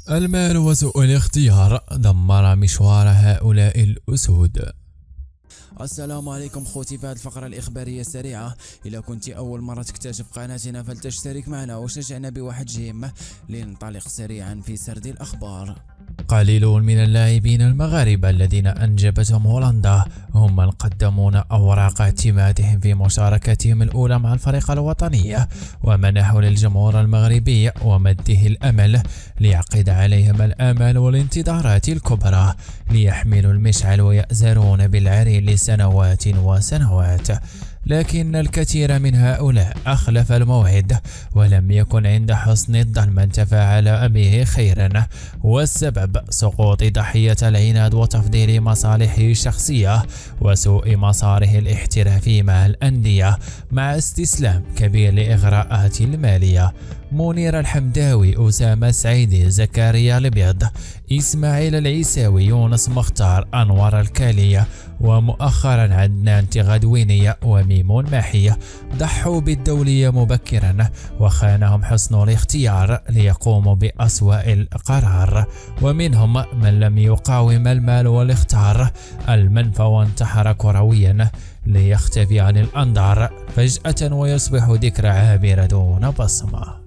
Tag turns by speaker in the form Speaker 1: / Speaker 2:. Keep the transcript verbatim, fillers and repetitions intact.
Speaker 1: المال وسوء الاختيار دمر مشوار هؤلاء الأسود.
Speaker 2: السلام عليكم خوتي. في هذه الفقرة الإخبارية السريعة، إذا كنت أول مرة تكتشف قناتنا فلتشترك معنا وشجعنا بواحد جيم لننطلق سريعا في سرد الأخبار.
Speaker 1: قليلون من اللاعبين المغاربة الذين أنجبتهم هولندا هم من قدمون أوراق اعتمادهم في مشاركتهم الأولى مع الفريق الوطني، ومنحوا للجمهور المغربي ومده الأمل ليعقد عليهم الآمال والانتظارات الكبرى ليحملوا المشعل ويأزرون بالعري لسنوات وسنوات. لكن الكثير من هؤلاء أخلف الموعد ولم يكن عند حسن الظن من تفاعل به خيرا، والسبب سقوط ضحية العناد وتفضيل مصالحه الشخصية وسوء مساره الاحترافي مع الأندية مع استسلام كبير لإغراءات المالية. منير الحمداوي، أسامة السعيدي، زكريا البيض، إسماعيل العيساوي، يونس مختار، أنور الكالية، ومؤخرا عدنان تغدوينية وميمون ماحية ضحوا بالدولية مبكرا وخانهم حسن الاختيار ليقوموا بأسوأ القرار، ومنهم من لم يقاوم المال والاختار المنفى وانتحر كرويا ليختفي عن الأنظار فجأة ويصبح ذكرى عابرة دون بصمة.